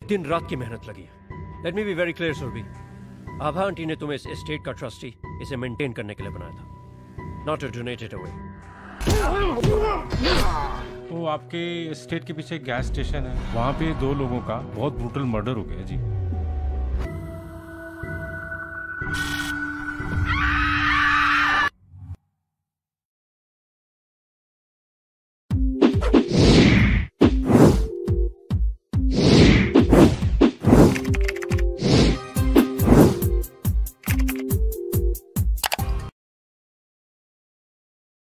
दिन रात की मेहनत लगी है। Let me be very clear Surabhi, Abha aunty ने तुम्हें इस एस्टेट का ट्रस्टी इसे मेंटेन करने के लिए बनाया था, not to donate it away. वो आपके एस्टेट के पीछे गैस स्टेशन है, वहाँ पे 2 लोगों का बहुत ब्रूटल मर्डर हो गया जी।